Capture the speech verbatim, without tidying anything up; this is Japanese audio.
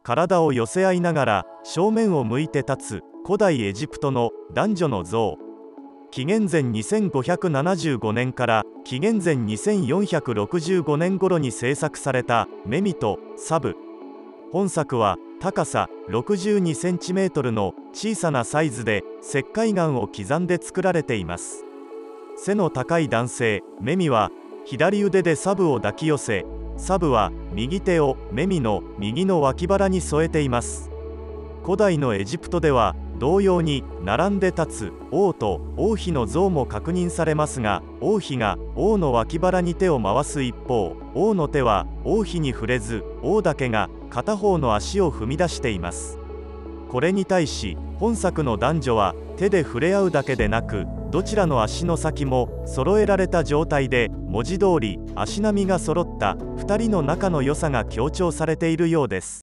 体を寄せ合いながら正面を向いて立つ古代エジプトの男女の像。紀元前にせんごひゃくななじゅうごねんから紀元前にせんよんひゃくろくじゅうごねん頃に制作されたメミとサブ。本作は高さろくじゅうにセンチメートルの小さなサイズで石灰岩を刻んで作られています。背の高い男性メミは左腕でサブを抱き寄せ、サブは右手をメミの右の脇腹に添えています。古代のエジプトでは同様に並んで立つ王と王妃の像も確認されますが、王妃が王の脇腹に手を回す一方、王の手は王妃に触れず、王だけが片方の足を踏み出しています。これに対し本作の男女は手で触れ合うだけでなく、どちらの足の先も揃えられた状態で、文字通り足並みが揃ったふたりの仲の良さが強調されているようです。